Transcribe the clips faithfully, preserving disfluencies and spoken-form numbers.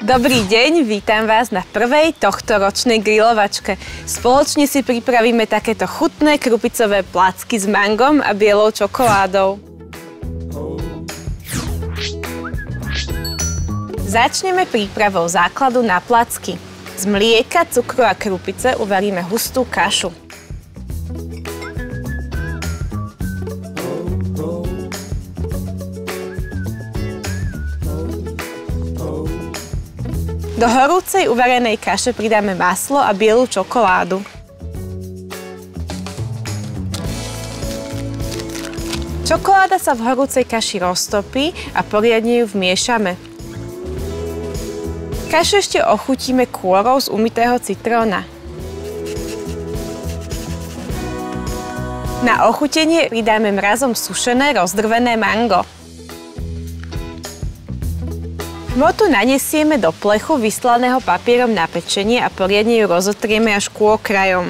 Dobrý deň, vítam vás na prvej tohtoročnej grilovačke. Spoločne si pripravíme takéto chutné krupicové placky s mangom a bielou čokoládou. Začneme prípravou základu na placky. Z mlieka, cukru a krupice uvaríme hustú kašu. Do horúcej uvarenej kaše pridáme maslo a bielu čokoládu. Čokoláda sa v horúcej kaši roztopí a poriadne ju vmiešame. Kašu ešte ochutíme kôrou z umytého citróna. Na ochutenie pridáme mrazom sušené rozdrvené mango. Hmotu nanesieme do plechu vyslaného papierom na pečenie a poriadne ju rozotrieme až ku okrajom.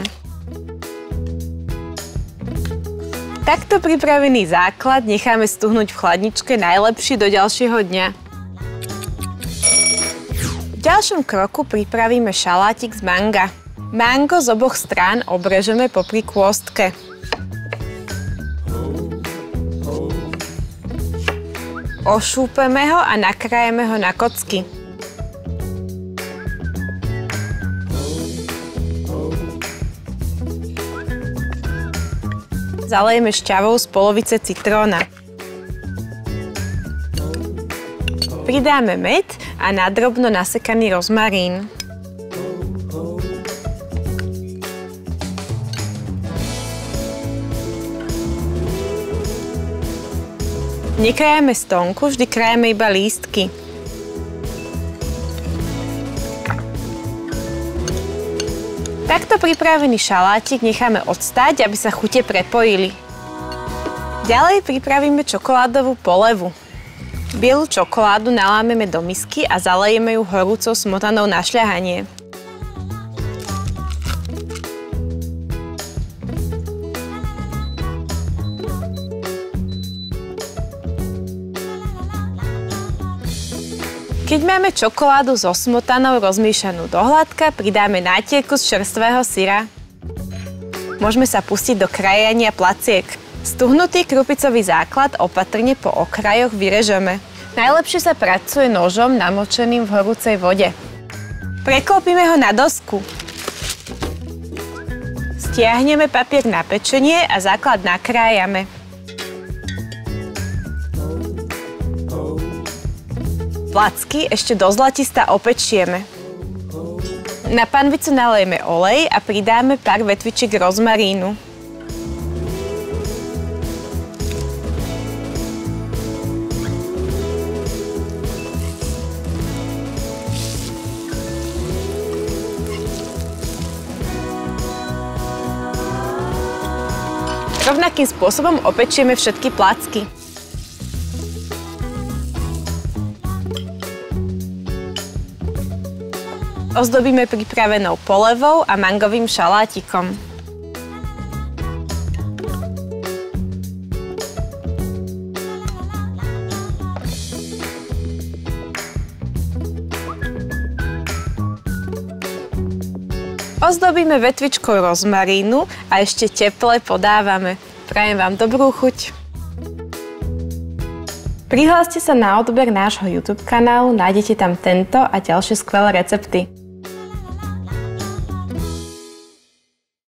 Takto pripravený základ necháme stuhnúť v chladničke najlepšie do ďalšieho dňa. V ďalšom kroku pripravíme šalátik z manga. Mango z oboch strán obrežeme popri kôstke. Ošúpeme ho a nakrájeme ho na kocky. Zalejeme šťavou z polovice citróna. Pridáme med a nadrobno nasekaný rozmarín. Nekrájame stonku, vždy krájame iba lístky. Takto pripravený šalátik necháme odstáť, aby sa chute prepojili. Ďalej pripravíme čokoládovú polevu. Bielu čokoládu nalámeme do misky a zalejeme ju horúcou smotanou na šľahanie. Keď máme čokoládu so smotanou rozmiešanú do hladka, pridáme nátierku z čerstvého syra. Môžeme sa pustiť do krajania placiek. Stuhnutý krupicový základ opatrne po okrajoch vyrežeme. Najlepšie sa pracuje nožom namočeným v horúcej vode. Preklopíme ho na dosku. Stiahneme papier na pečenie a základ nakrájame. Placky ešte do zlatista opečieme. Na panvicu nalejeme olej a pridáme pár vetvičiek rozmarínu. Rovnakým spôsobom opečieme všetky placky. Ozdobíme pripravenou polevou a mangovým šalátikom. Ozdobíme vetvičkou rozmarínu a ešte teple podávame. Prajem vám dobrú chuť. Prihláste sa na odber nášho YouTube kanálu, nájdete tam tento a ďalšie skvelé recepty.